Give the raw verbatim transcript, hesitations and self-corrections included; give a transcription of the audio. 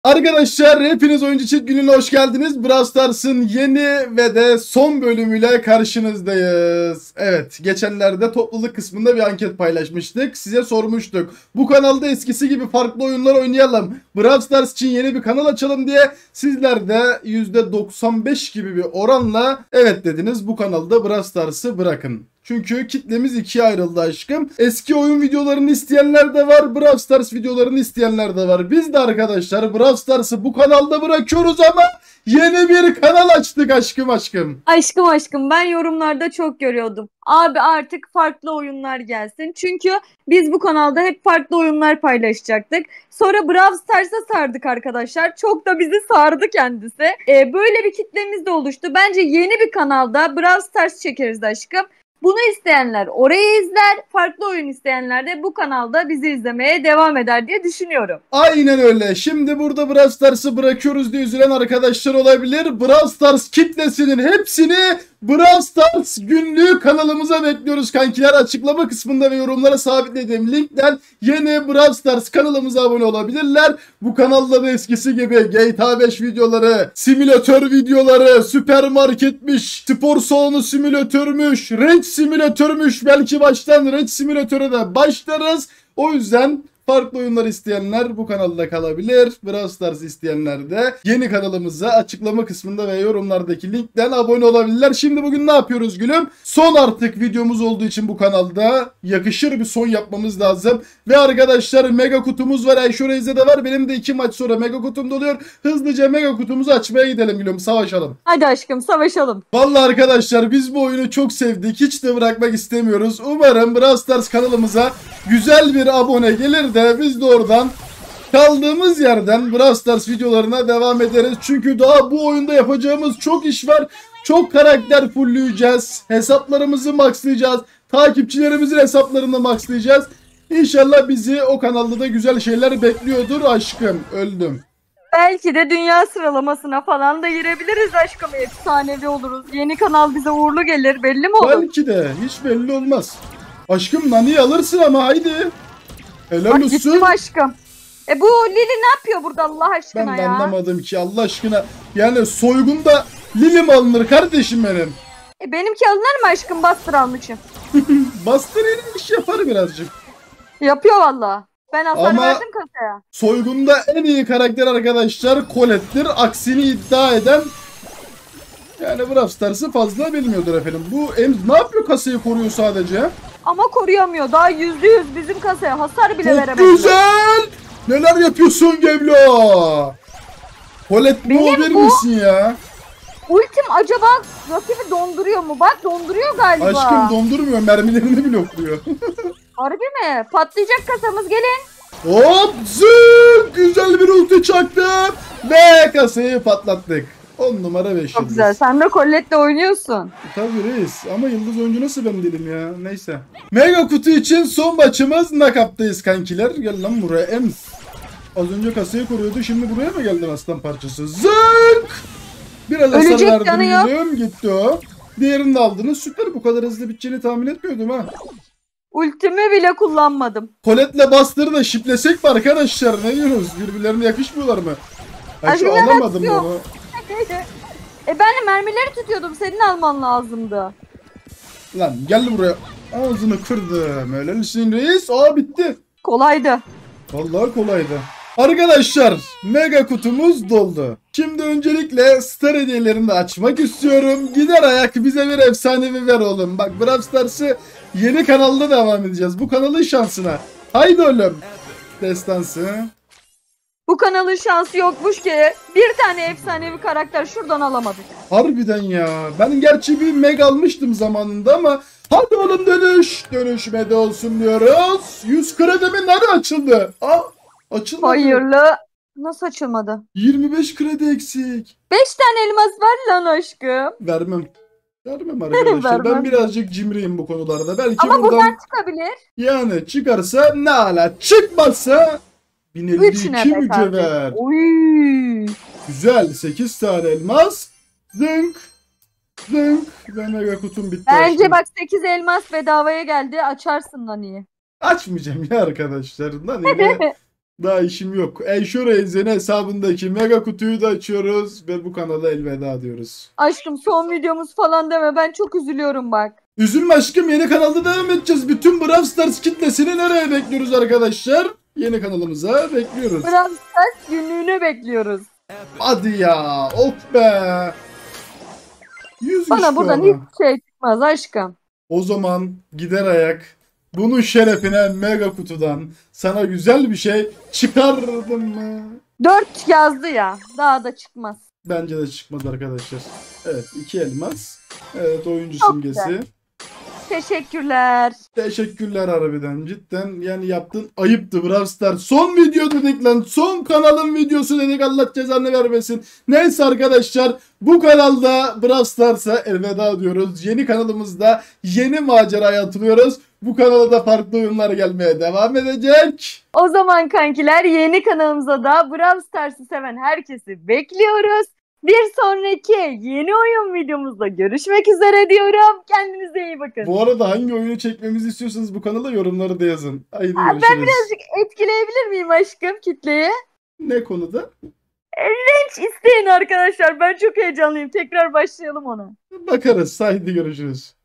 Arkadaşlar hepiniz Oyuncu Çift Günü'ne hoş geldiniz. Brawl Stars'ın yeni ve de son bölümüyle karşınızdayız. Evet, geçenlerde topluluk kısmında bir anket paylaşmıştık. Size sormuştuk. Bu kanalda eskisi gibi farklı oyunlar oynayalım, Brawl Stars için yeni bir kanal açalım diye. Sizler de yüzde doksan beş gibi bir oranla evet dediniz, bu kanalda Brawl Stars'ı bırakın. Çünkü kitlemiz ikiye ayrıldı aşkım. Eski oyun videolarını isteyenler de var, Brawl Stars videolarını isteyenler de var. Biz de arkadaşlar Brawl Stars'ı bu kanalda bırakıyoruz ama yeni bir kanal açtık aşkım aşkım. Aşkım aşkım ben yorumlarda çok görüyordum. Abi artık farklı oyunlar gelsin. Çünkü biz bu kanalda hep farklı oyunlar paylaşacaktık. Sonra Brawl Stars'a sardık arkadaşlar. Çok da bizi sardı kendisi. Ee, böyle bir kitlemiz de oluştu. Bence yeni bir kanalda Brawl Stars çekeriz aşkım. Bunu isteyenler orayı izler, farklı oyun isteyenler de bu kanalda bizi izlemeye devam eder diye düşünüyorum. Aynen öyle. Şimdi burada Brawl Stars'ı bırakıyoruz diye üzülen arkadaşlar olabilir. Brawl Stars kitlesinin hepsini Brawl Stars günlüğü kanalımıza bekliyoruz kankiler. Açıklama kısmında ve yorumlara sabitlediğim linkten yeni Brawl Stars kanalımıza abone olabilirler. Bu kanalda da eskisi gibi G T A beş videoları, simülatör videoları, süpermarketmiş, spor salonu simülatörmüş, renk simülatörmüş, belki baştan renk simülatöre de başlarız. O yüzden farklı oyunlar isteyenler bu kanalda kalabilir. Brawl Stars isteyenler de yeni kanalımıza açıklama kısmında ve yorumlardaki linkten abone olabilirler. Şimdi bugün ne yapıyoruz gülüm? Son artık videomuz olduğu için bu kanalda yakışır bir son yapmamız lazım. Ve arkadaşlar mega kutumuz var. Ayşe Reis'e de var. Benim de iki maç sonra mega kutum doluyor. Hızlıca mega kutumuzu açmaya gidelim gülüm. Savaşalım. Hadi aşkım savaşalım. Vallahi arkadaşlar biz bu oyunu çok sevdik. Hiç de bırakmak istemiyoruz. Umarım Brawl Stars kanalımıza güzel bir abone gelir de biz de oradan kaldığımız yerden Brawl Stars videolarına devam ederiz. Çünkü daha bu oyunda yapacağımız çok iş var. Çok karakter fullleyeceğiz. Hesaplarımızı maxlayacağız. Takipçilerimizin hesaplarını maxlayacağız. İnşallah bizi o kanalda da güzel şeyler bekliyordur aşkım. Öldüm. Belki de dünya sıralamasına falan da girebiliriz aşkım. Efsanevi oluruz. Yeni kanal bize uğurlu gelir. Belli mi olur? Belki de. Hiç belli olmaz. Aşkım Nani'yi alırsın ama haydi. Helal Bak olsun. gittim aşkım. E bu Lili ne yapıyor burada Allah aşkına Ben de ya? anlamadım ki Allah aşkına. Yani soygunda Lili mi alınır kardeşim benim? E benimki alınır mı aşkım? Bastır almışım. Bastır iş yapar birazcık. Yapıyor valla. Ben hasar Ama verdim kasaya. soygunda en iyi karakter arkadaşlar Colette'tir. Aksini iddia eden yani Brawl Stars'ı fazla bilmiyordur efendim. Bu em ne yapıyor, kasayı koruyor sadece? Ama koruyamıyor. Daha yüzde yüz bizim kasaya hasar bile Çok veremedi. güzel. Neler yapıyorsun Geblo? Colette bu bir bu- misin ya? Ultim acaba rakibi donduruyor mu? Bak donduruyor galiba. Aşkım dondurmuyor, mermilerini blokluyor. Harbi mi? Patlayacak kasamız, gelin. Hop zık, güzel bir ulti çaktı ve kasayı patlattık. on numara beş Çok yıldız. güzel. Sen de Colette'le oynuyorsun. Tabii reis ama yıldız oyuncu nasıl ben değilim ya, neyse. Mega kutu için son maçımız nakaptayız kankiler. Gel lan buraya Ems. Az önce kasayı koruyordu, şimdi buraya mı geldin aslan parçası? Zık! Biraz hasar Ölecek verdim canı yok. gülüm, gitti o. Diğerini de aldınız, süper, bu kadar hızlı biteceğini tahmin etmiyordum ha. Ultimi bile kullanmadım. Colette'le Buster'ı da şiplesek mi arkadaşlar, ne diyorsunuz? Birbirlerine yakışmıyorlar mı? Ay şu Aşkım, alamadım yok. onu. E ben de mermileri tutuyordum. Senin alman lazımdı. Lan gel buraya. Ağzını kırdım. Helalsin reis. Aa bitti. Kolaydı. Vallahi kolaydı. Arkadaşlar mega kutumuz doldu. Şimdi öncelikle star hediyelerini de açmak istiyorum. Gider ayak bize bir efsanevi ver oğlum. Bak Brawl Stars'ı yeni kanalda devam edeceğiz. Bu kanalın şansına. Haydi oğlum. Destansı. Bu kanalın şansı yokmuş ki bir tane efsanevi karakter şuradan alamadık. Harbiden ya. Ben gerçi bir meg almıştım zamanında ama hadi oğlum dönüş. Dönüşmede olsun diyoruz. yüz kredimin nerede açıldı? Aa, açılmadı. Hayırlı. Nasıl açılmadı? yirmi beş kredi eksik. beş tane elmas ver lan aşkım. Vermem. Vermem arkadaşlar. Ben Vermem. birazcık cimriyim bu konularda. Belki Ama buradan, buradan çıkabilir. yani çıkarsa ne ala, çıkmazsa bin elli Üçüne iki be mücevher. kardeşim. Uy. Güzel, sekiz tane elmas. Zınk. Zınk. Ve mega kutum bitti. Bence aşkım. bak sekiz elmas bedavaya geldi. Açarsın lan iyi. Açmayacağım ya arkadaşlar. Nani ile, Daha işim yok. Enşureiz'in hesabındaki mega kutuyu da açıyoruz ve bu kanala elveda diyoruz. Aşkım son videomuz falan deme, ben çok üzülüyorum bak. Üzülme aşkım, yeni kanalda devam edeceğiz. Bütün Brawl Stars kitlesini nereye bekliyoruz arkadaşlar? Yeni kanalımıza bekliyoruz. Brawl Stars günlüğünü bekliyoruz. Hadi ya, of be. yüz Bana buradan hiçbir hiçbir şey çıkmaz aşkım. O zaman gider ayak bunun şerefine mega kutudan sana güzel bir şey çıkardım mı? Dört yazdı ya, daha da çıkmaz. Bence de çıkmadı arkadaşlar. Evet, iki elmas. Evet, oyuncu Çok simgesi. güzel. Teşekkürler. Teşekkürler harbiden. Cidden yani yaptığın ayıptı Brawl Stars. Son video dedik lan. Son kanalın videosu dedik. Allah cezanı vermesin. Neyse arkadaşlar, bu kanalda Brawl Stars'a elveda diyoruz. Yeni kanalımızda yeni maceraya atılıyoruz. Bu kanala da farklı oyunlar gelmeye devam edecek. O zaman kankiler, yeni kanalımıza da Brawl Stars'ı seven herkesi bekliyoruz. Bir sonraki yeni oyun videomuzda görüşmek üzere diyorum. Kendinize iyi bakın. Bu arada hangi oyunu çekmemizi istiyorsanız bu kanala yorumları da yazın. Haydi Aa, görüşürüz. ben birazcık etkileyebilir miyim aşkım kitleyi? Ne konuda? Hiç isteyin arkadaşlar. Ben çok heyecanlıyım. Tekrar başlayalım ona. Bakarız. Haydi görüşürüz.